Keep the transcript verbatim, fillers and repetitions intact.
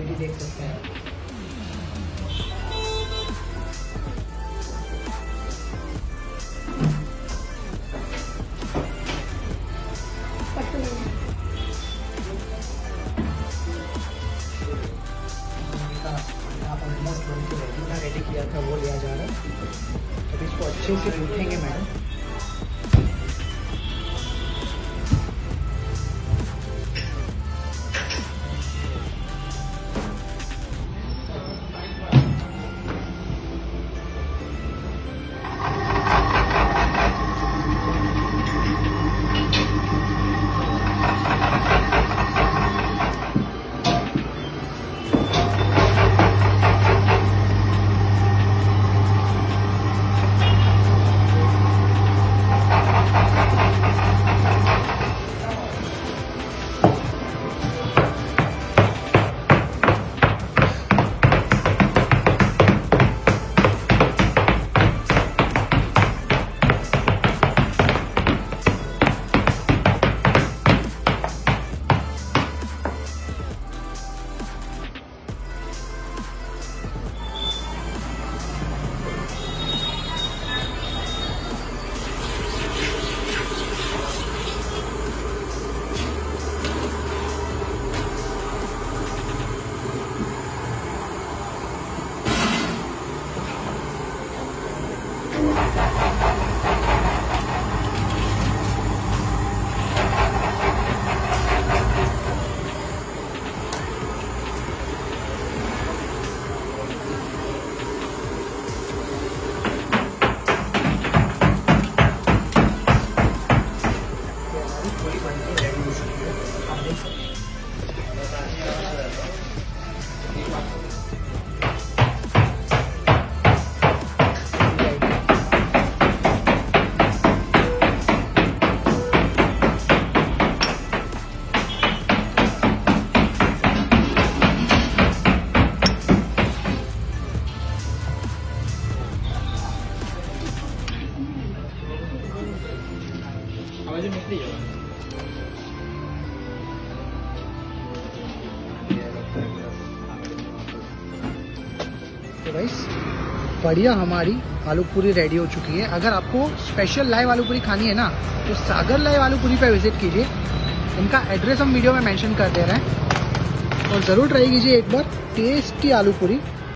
Quantity देख सकते हैं। रेडी किया था वो लिया जा रहा है। अब इसको अच्छे से गूंथेंगे मैडम। तो गाइस बढ़िया हमारी आलू पूरी रेडी हो चुकी है। अगर आपको स्पेशल लाइव आलू पूरी खानी है ना तो सागर लाइव आलू पूरी पे विजिट कीजिए। इनका एड्रेस हम वीडियो में मेंशन कर दे रहे हैं और ज़रूर ट्राई कीजिए एक बार टेस्टी आलू पूरी।